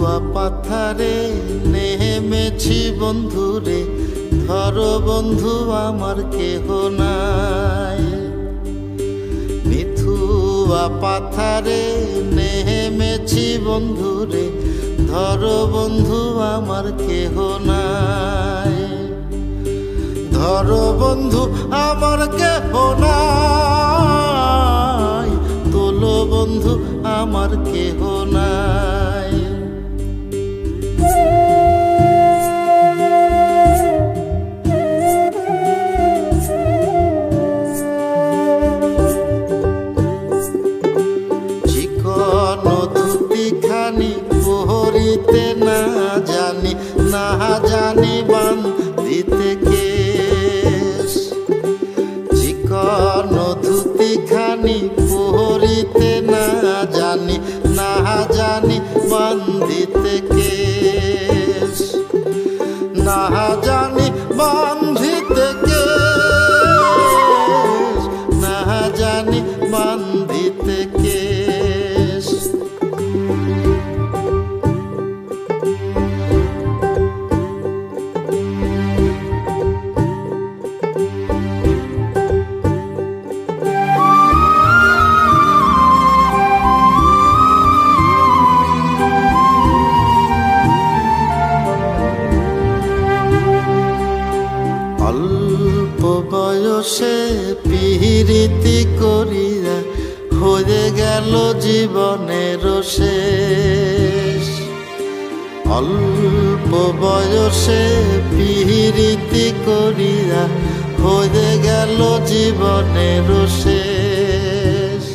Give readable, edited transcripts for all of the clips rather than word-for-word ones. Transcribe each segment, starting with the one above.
পাথারে নেমেছি বন্ধুরে, ধরো বন্ধু আমার কেহ নাই। মিথুয়া পাথারে নেমেছি বন্ধুরে, ধরো বন্ধু আমার কেহ নাই। ধরো বন্ধু আমার কেহ নাই, তোলো বন্ধু আমার কেহ নাই। চিকন ধুতিখানি পরিতে না জানি, না জানি বান্ধিতে কেশ। চিকন ধুতিখানি পরিতে না জানি, না জানি বান্ধিতে কেশ। না জানি বান্ধিতে কেশ, না জানি বান্ধিতে কেশ। অল্প বয়সে পিরিতি করিয়া হয়ে গেল জীবনের শেষ। অল্প বয়সে পিরিতি করিয়া হয়ে গেল জীবনের শেষ।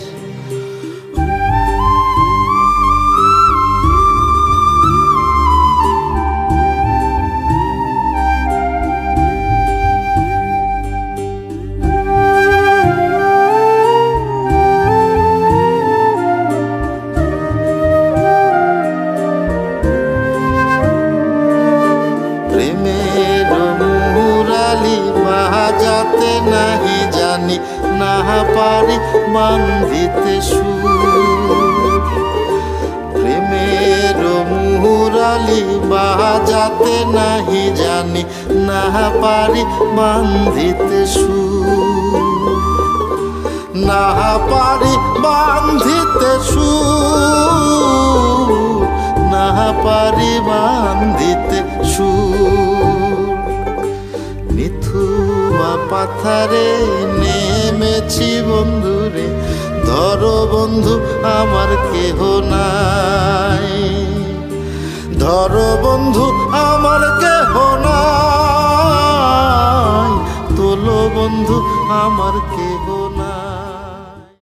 প্রেমের মুরালি বাজাতে নাহি জানি, না পারি বান্ধিতে সুর। প্রেমের মুরালি বাজাতে নাহি জানি, না পারি বান্ধিতে সুর। না পারি বান্ধিতে সুর, না পারি বান্ধিতে সুর। মিথুয়া পাথারে নেমেছি বন্ধুরে, ধরো বন্ধু আমার কেহ নাই। ধরো বন্ধু আমার কেহ নাই, তোলো বন্ধু আমার কেহ